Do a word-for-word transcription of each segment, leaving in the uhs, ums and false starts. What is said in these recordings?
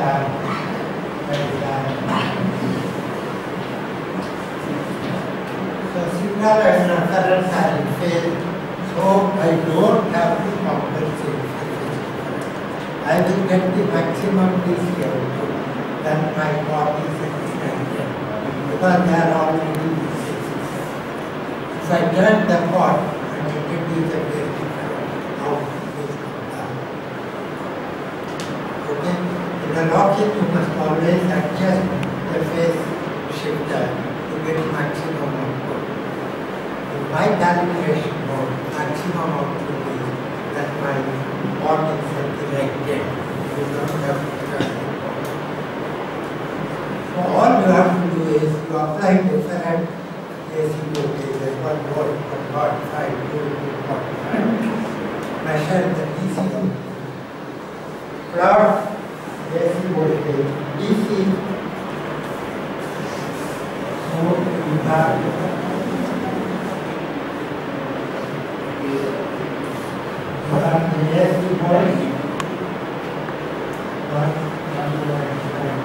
have that is I. So signal and reference are in phase, so I don't have to compensate. I will get the maximum D C output than my pot is expected because they are already D C. If I turn the pot and introduce a phase difference, output will come down. Okay? In a lock-in, you must always adjust the phase shifter to get maximum output. In my calibration mode, maximum output is that my pot is at the right depth. You don't have to turn the pot. So all you have to do is you apply different A C voltages, one volt, one forty-five, two to forty-five. Measure the D C output. Plot A C voltage, D C. So you have you have the A C voltage. One, one, one, one.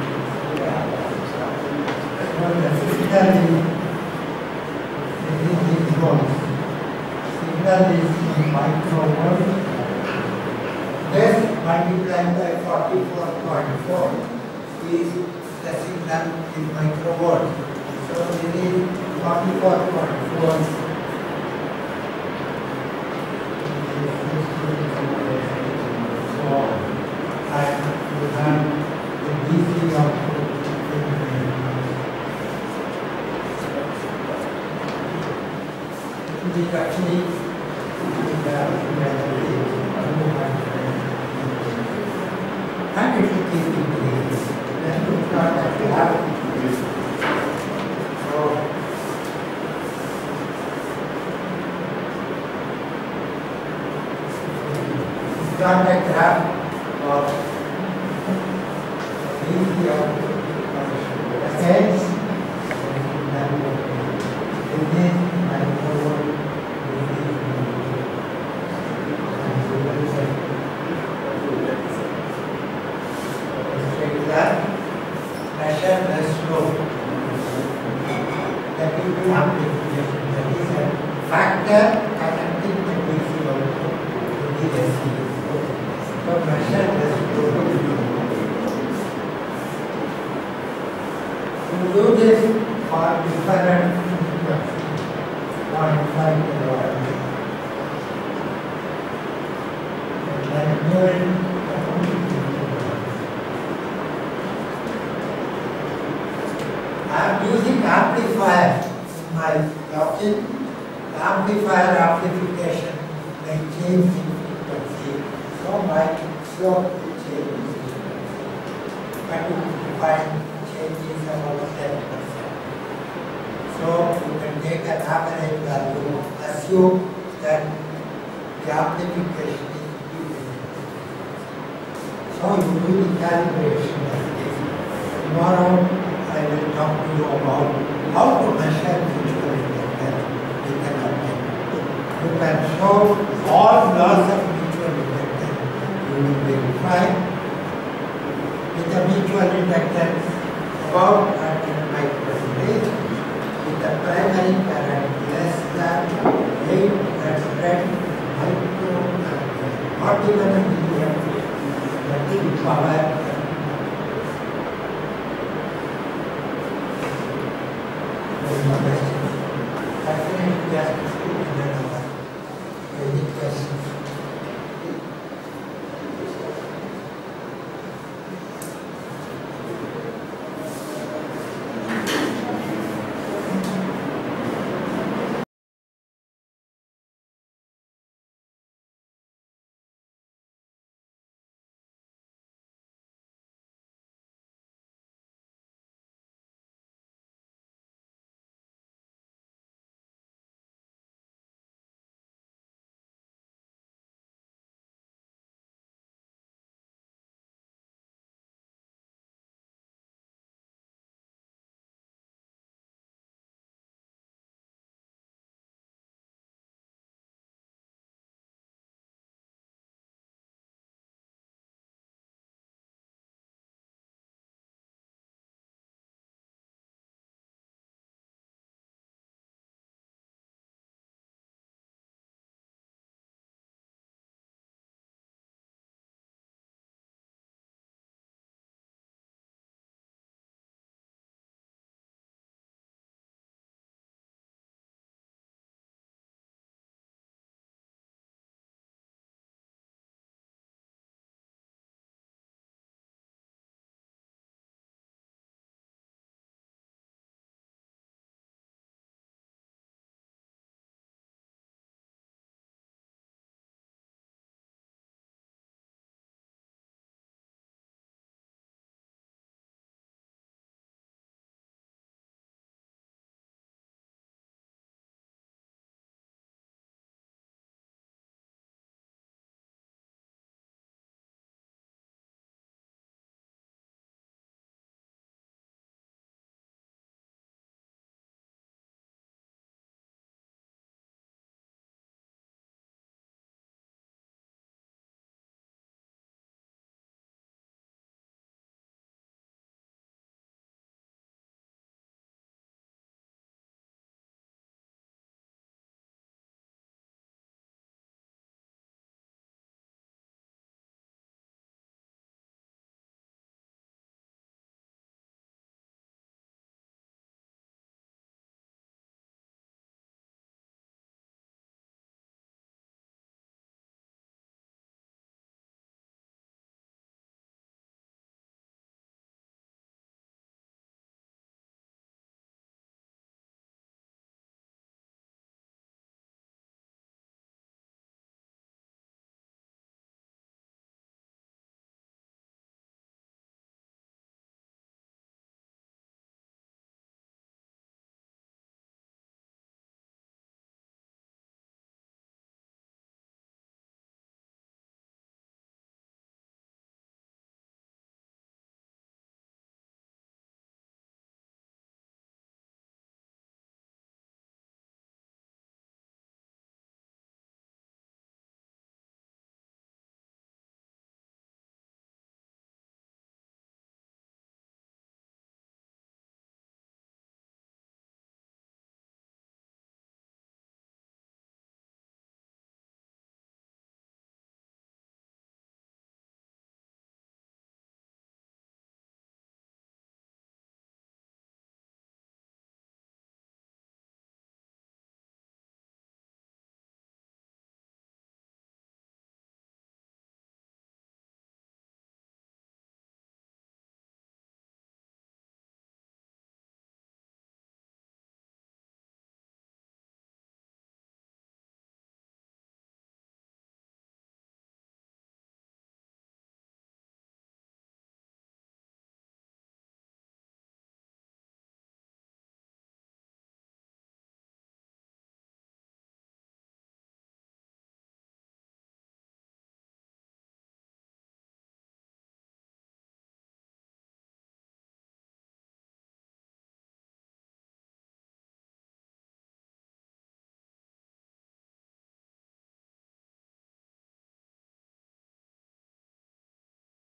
So the physical is these volts. Signal is in microvolt. This multiplied by forty-four point four is the signal in microvolt. So this is forty-four point four. So and you have the D C output. It is actually and it will keep increasing. Then you start that you have so start a graph of D C output again. This is microvolt. Measure the slope. That will be amplification. That is a factor connecting the D C output to the A C. So measure the slope. To do this for different frequencies, one point five kilohertz. And then during I am using amplifier in my lock-in. The amplifier amplification may change in frequency, so my slope will change in frequency. But you can find changes about ten percent. So you can take an average value, assume that the amplification is increasing. So you do the calibration of this. Tomorrow I will talk to you about how to measure mutual inductance with an object. You can show all laws of mutual inductance. You will verify with the mutual inductance about one hundred microfarad with the primary current less than eight hundred microampere, not even a milliampere, but in power